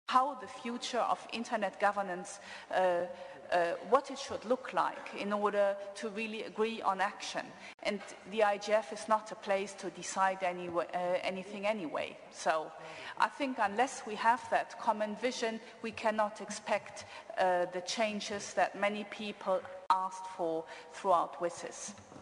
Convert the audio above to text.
how the future of internet governance, what it should look like in order to really agree on action. And the IGF is not a place to decide anything anyway. So I think unless we have that common vision, we cannot expect the changes that many people asked for throughout WSIS.